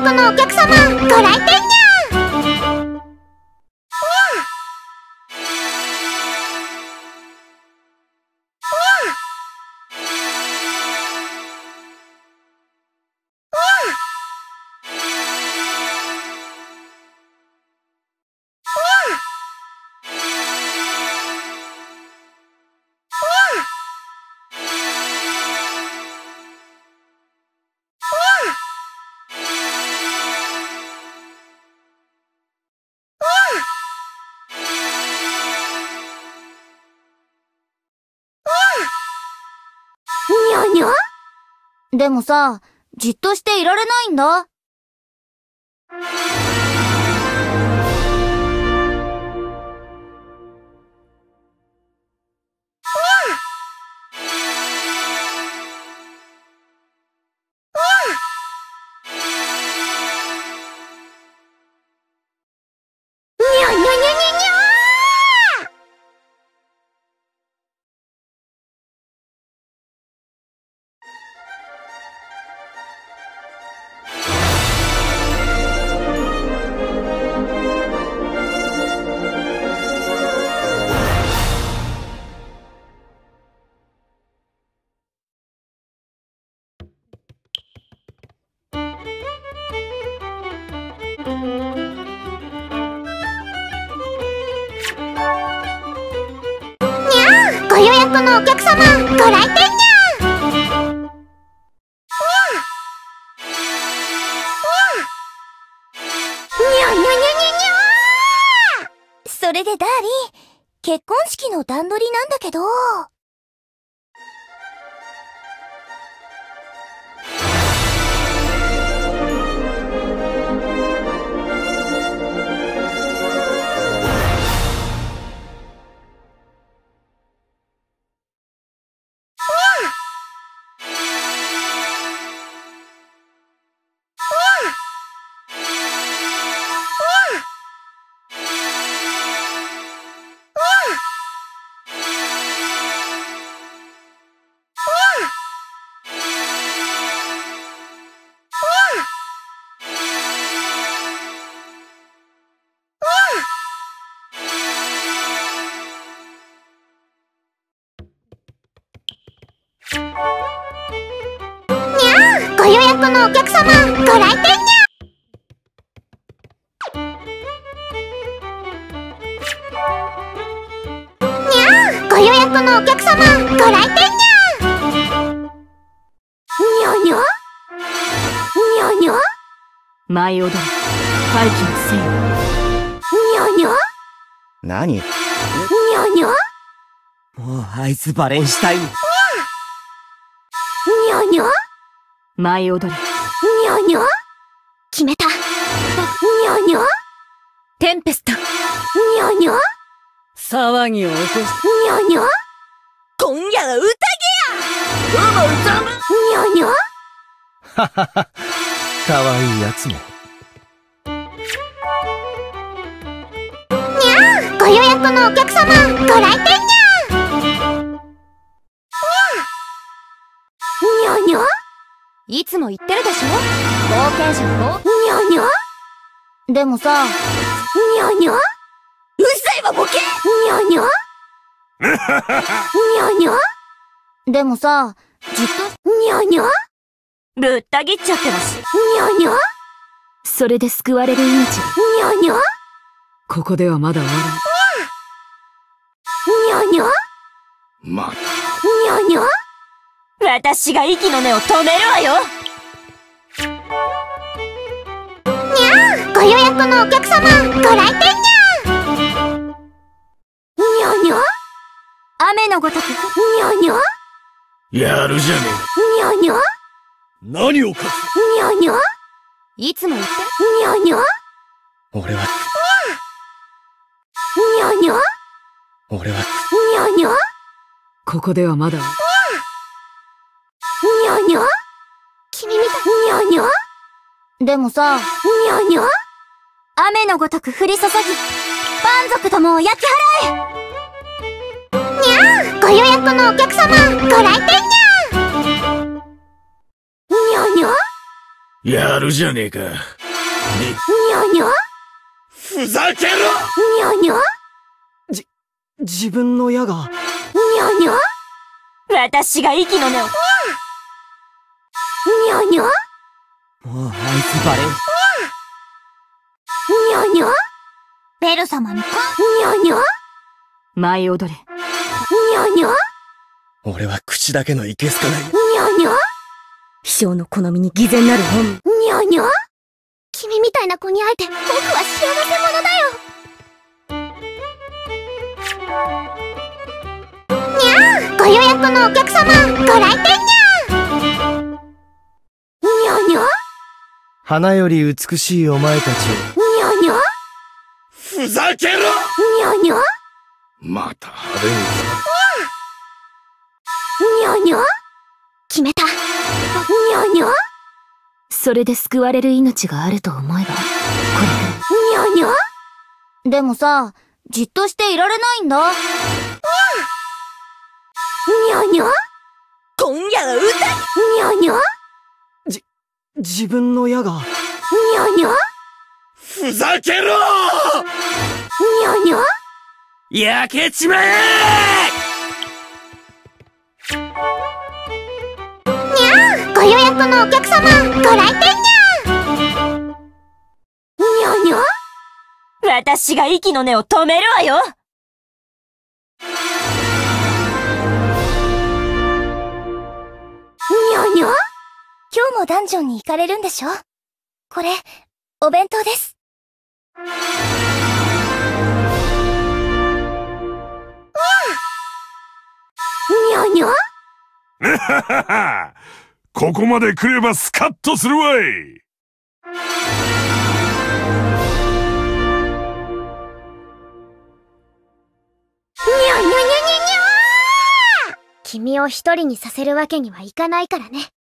約のお客様、ご来店にゃにゃ。でもさ、じっとしていられないんだ。ご予約のお客様、ご来店にゃ。それでダーリン、結婚式の段取りなんだけど。ご予約のお客様、ご来店にゃ。ご予約のお客様、ご来店にゃ。 舞い踊る大気のせい。 何？ もうあいつバレンシュタイン。 舞い踊る決めた。 テンペスト。 騒ぎを起こす。 今夜は宴や。 ははは、かわいいやつも。 ご予約のお客様、ご来店にゃ。 いつも言ってるでしょ、冒険者のでもさ、 うるさいわボケ。 でもさ、じっとぶった切っちゃってます。それで救われる命。 ここではまだ終わらん。 また。 私が息の根を止めるわよ。 ご予約のお客様、ご来店にゃ。 雨のごとく。 やるじゃねえ。何を隠す？ いつも言ってる。 俺はここではまだ。 君みたい。でもさ、 雨のごとく降り注ぎ、蛮族どもを焼き払え。 ご予約のお客様、ご来店にゃ。 やるじゃねえか。 にょふざけろ。 にょにょ自分の矢が。 にょにょ私が息の根を。 にょにょもうあいつバレる。 にょにょベル様にかにょにょ舞い踊れ。 にょにょ俺は口だけのいけすかない。 にょにょ秘書の好みに偽善なる本。 にょにょ君みたいな子に会えて僕は幸せ者だよ。にゃーご予約のお客様ご来店にゃーにょにょ花より美しいお前たちを。 にょにょふざけろ。 にょにょまた派手ににょにょ決めた。にょにょそれで救われる命があると思えば、これにょにょでもさ、じっとしていられないんだ。にょにょ今夜は歌い。 にょにょ自分の矢が。 にょにょふざけろ。 にょにょ焼けちまえ。 ご予約のお客様ご来店にゃーにょにょ私が息の根を止めるわよ。 にょにょ今日もダンジョンに行かれるんでしょ？これ、お弁当です。にょにょここまで来ればスカッとするわい。 君を一人にさせるわけにはいかないからね。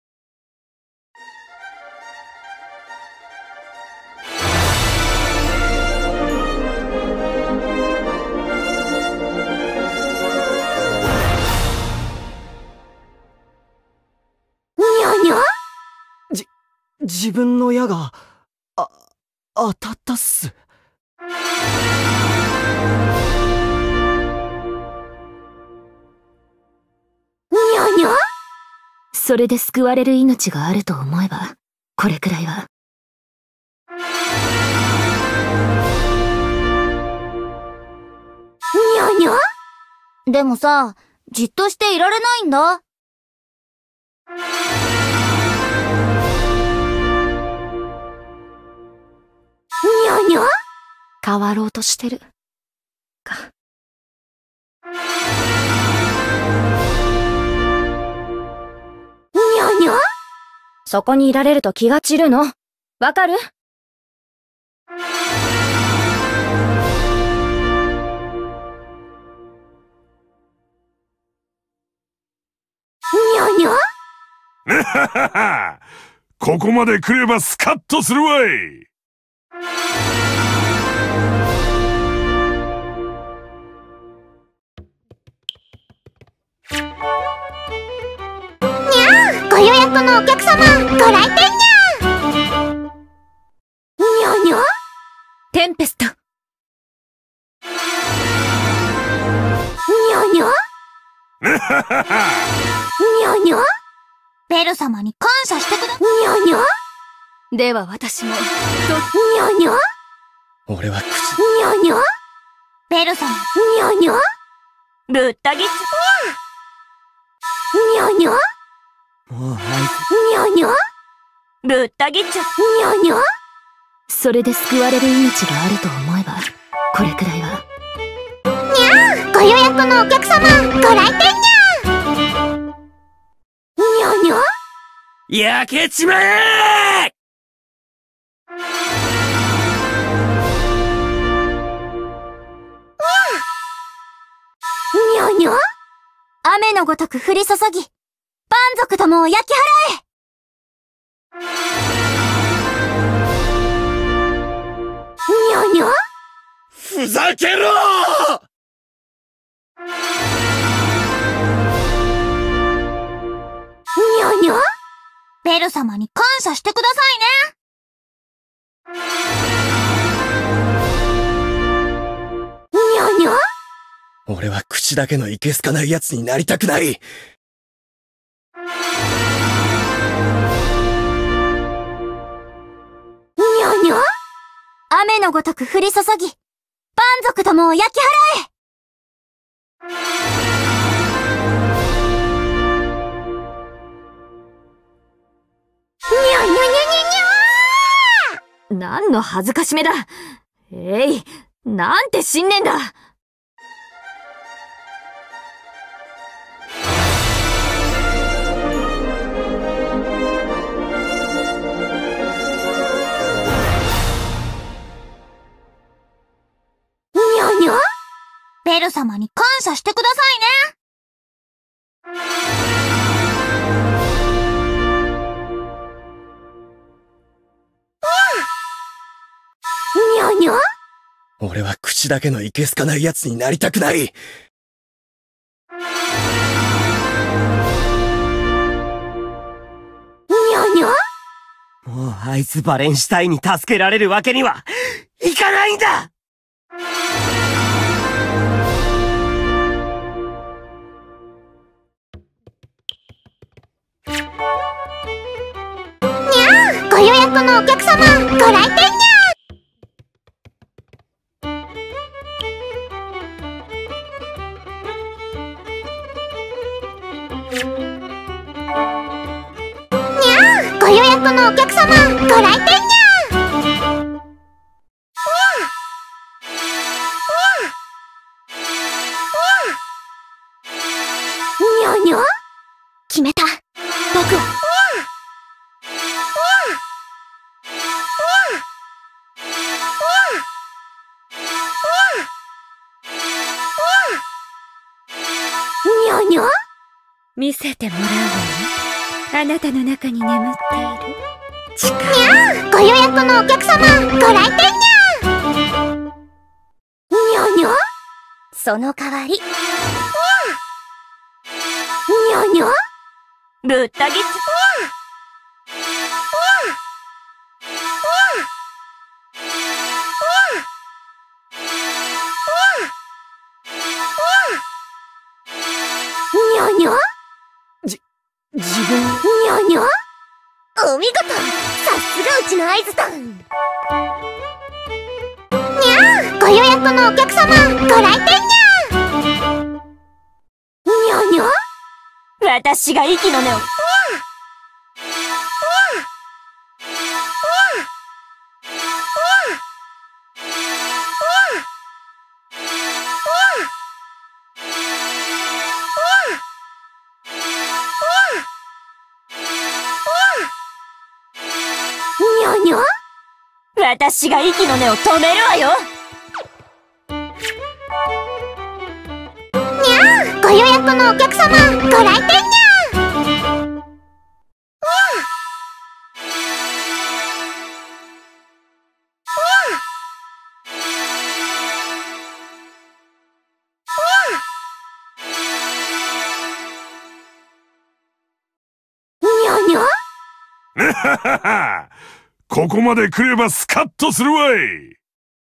自分の矢が、当たったっす。 にょにょそれで救われる命があると思えば、これくらいは。 にょにょでもさ、じっとしていられないんだ。にょにょ変わろうとしてる。か。 にょにょそこにいられると気が散るの。わかる？ にょにょここまで来ればスカッとするわい。 ご予約のお客様ご来店にゃーにょにょテンペスト。 にょにょにょにょベル様に感謝してくだ。にょにょでは私も。 にょにょ俺は口。 にょにょベル様にょにょぶった切っにょにょもうあいにょにょぶった切っちゃ。 にょにょそれで救われる命があると思えば、これくらいは。 ご予約のお客様ご来店にゃーにょにょ焼けちまえ。 にょにょ雨のごとく降り注ぎ、蛮族どもを焼き払え。にょにょふざけろ。 にょにょベル様に感謝してくださいね。 口だけのいけすかない奴になりたくない。 雨のごとく降り注ぎ、蛮族どもを焼き払え。 何の恥ずかしめだ。えい、なんて信念だ。 ベル様に感謝してくださいね。 俺は口だけのいけすかない奴になりたくない。もうあいつバレンシュタインに助けられるわけにはいかないんだ。 ご予約のお客様、ご来店にゃ。ご予約のお客様、ご来店にゃ。決めた。僕は見せてもらうわね。あなたの中に眠っている力。 ご予約のお客様、ご来店にゃ。その代わり。 ぶった切っちゃ。 自分。 お見事。さすがうちの合図だ。ご予約のお客様、ご来店にゃ。 私が息の根を。私が息の根を止めるわよ。 ご予約のお客様、ご来店にゃ。 ここまで来ればスカッとするわい。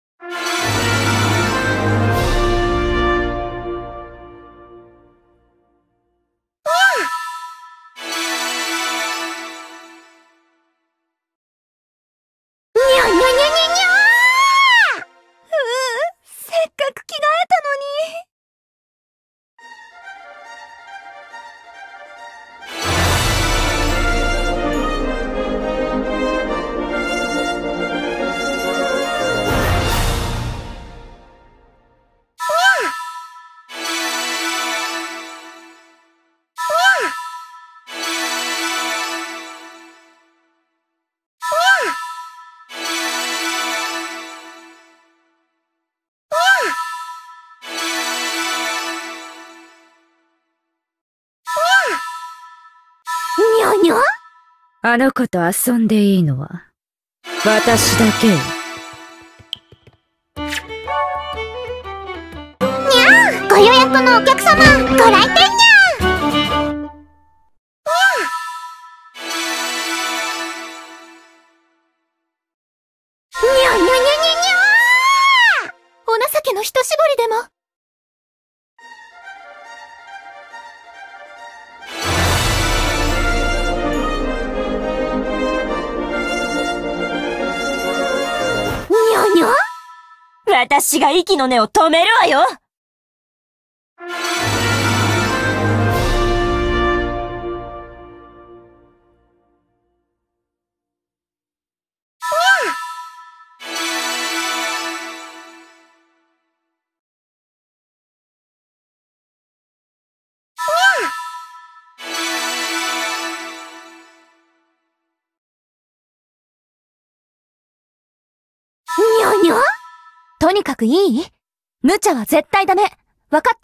せっかく着替えたのに。 あの子と遊んでいいのは私だけよ。 ご予約のお客様、ご来店にゃ。お情けのひとしぼりでも。 私が息の根を止めるわよ。 にゃにゃ？ とにかくいい？無茶は絶対ダメ。わかった？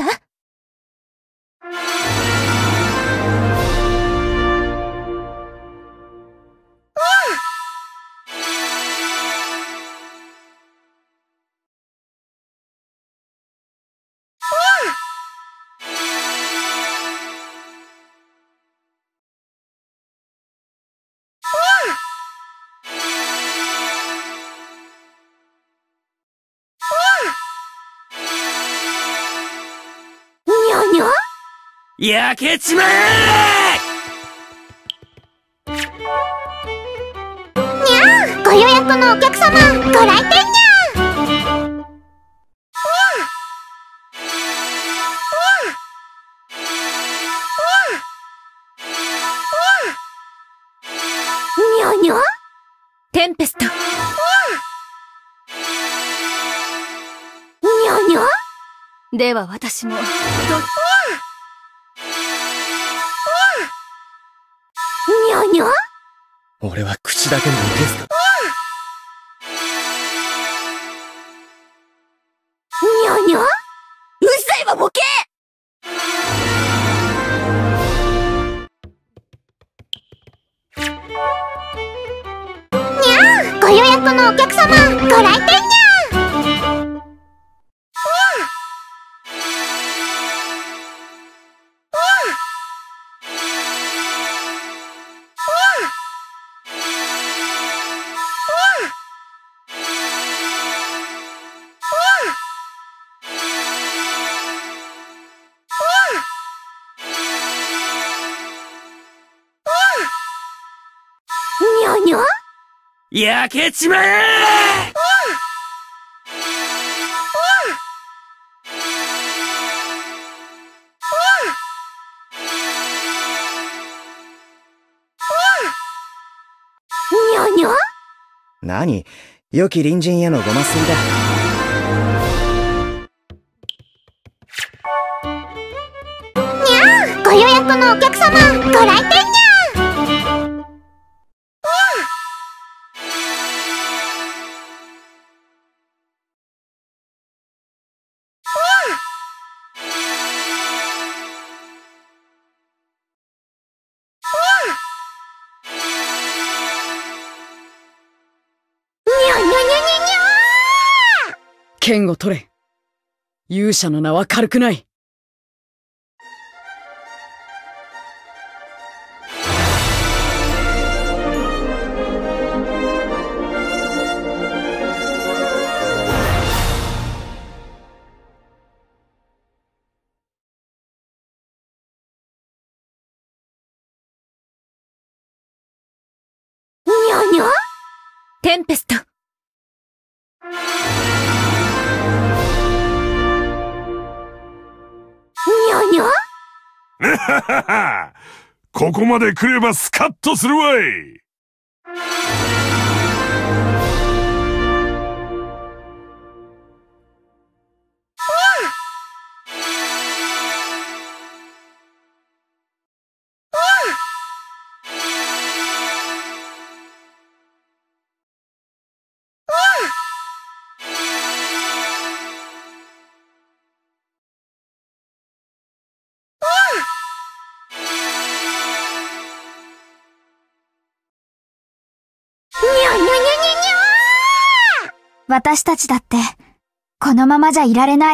にゃにゃ？ 焼けちまえ！ ご予約のお客様、ご来店にゃ。にゃにゃ？ テンペスト。 にゃにゃ？ では私も、 にゃにゃ？ 俺は口だけのゲスト。 にゃにゃ？ うるさいわボケ！ ご予約のお客様、ご来店にゃ。にゃにゃ？ 焼けちまえ！ にゃにゃ？ 何？良き隣人へのごますりだ。 ご予約のお客様、ご来店にゃ。 剣を取れ。勇者の名は軽くない。 にゃにゃ？ テンペスト。 にゃにゃ？ はははは。ここまで来ればスカッとするわい。 私たちだって、このままじゃいられない。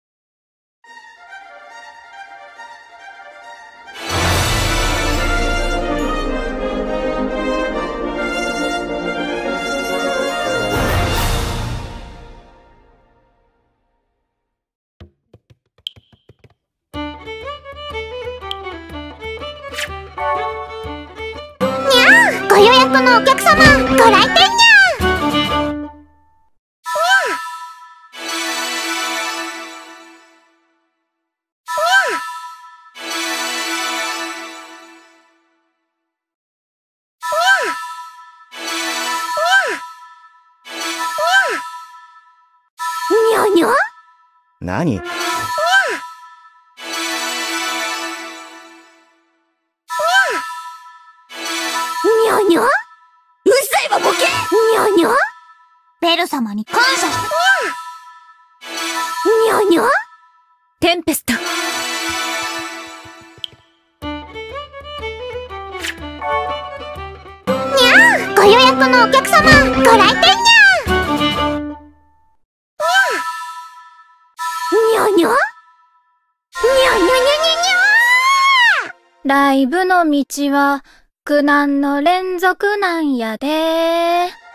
ご予約のお客様、ご来店にゃ。 何？ にゃにゃ？うるさいわボケ！にゃにゃ？ベル様に感謝してにゃにゃ？ テンペスト。 にゃー、ご予約のお客様、ご来店にゃー。にゃにゃ？にゃにゃにゃにゃにゃー。 ライブの道は苦難の連続なんやで。